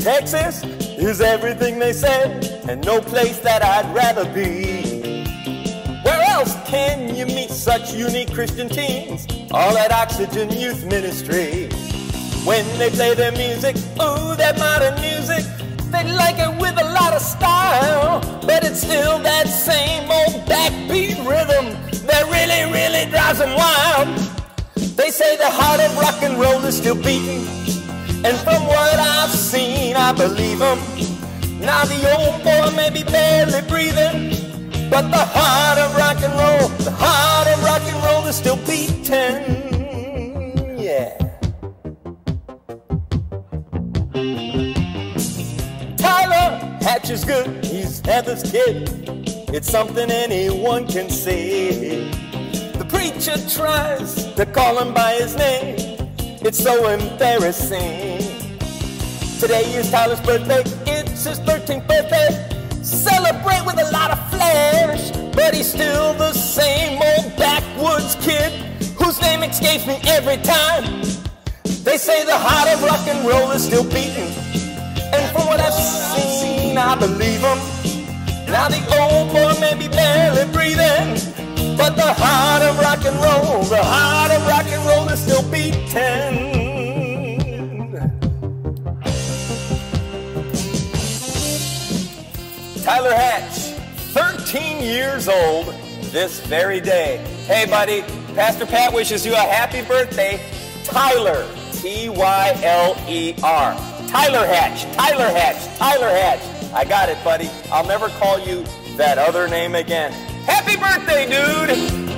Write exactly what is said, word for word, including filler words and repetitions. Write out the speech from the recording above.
Texas is everything they said, and no place that I'd rather be. Where else can you meet such unique Christian teens? All at Oxygen Youth Ministry. When they play their music, ooh, that modern music, they like it with a lot of style, but it's still that same old backbeat rhythm that really, really drives them wild. They say the heart of rock and roll is still beating, and from what I've seen, I believe them. Now the old boy may be barely breathing, but the heart of rock and roll, the heart of rock and roll is still beating. Yeah. Tyler Hatch is good, he's Heather's kid. It's something anyone can see. The preacher tries to call him by his name. It's so embarrassing. Today is Tyler's birthday, it's his thirteenth birthday. Celebrate with a lot of flash, but he's still the same old backwoods kid whose name escapes me every time. They say the heart of rock and roll is still beating, and from what I've seen, I believe him. Now the old boy may be barely breathing, but the heart of rock and roll, the heart of rock and roll is still beating. Tyler Hatch, thirteen years old this very day. Hey buddy, Pastor Pat wishes you a happy birthday. Tyler, T Y L E R. Tyler Hatch, Tyler Hatch, Tyler Hatch. I got it, buddy. I'll never call you that other name again. Happy birthday, dude!